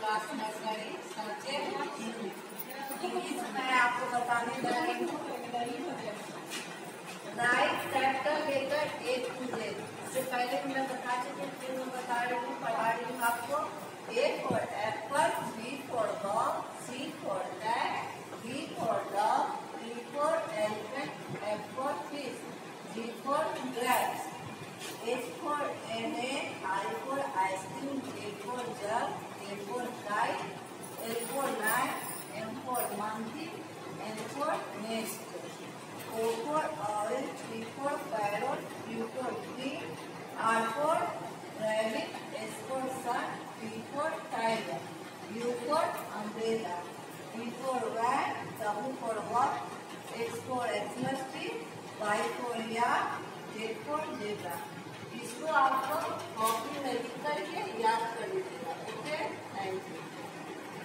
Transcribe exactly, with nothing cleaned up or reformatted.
Class nursery subject English मैं आपको बताने जा रही हूँ। Right capital letter A to Z. इससे पहले मैं बता चुकी हूँ, फिर मैं बता रही हूँ, पढ़ा रही हूँ आपको। A for apple, B for dog, C for cat, D for dog, E for elephant, F for fish, G for grapes, H for airhead, I for ice cream, A for jug, A for kite, L for lion, M for monkey, N for nest, O for owl, P for parrot, Q for tree, R for rabbit, S for sun, T for tiger, U for umbrella, V for van, W for walk, X for Xmas tree, Y for yak, Z for zebra। इसको आपको copy में लिख करके याद कर लीजिएगा। Okay.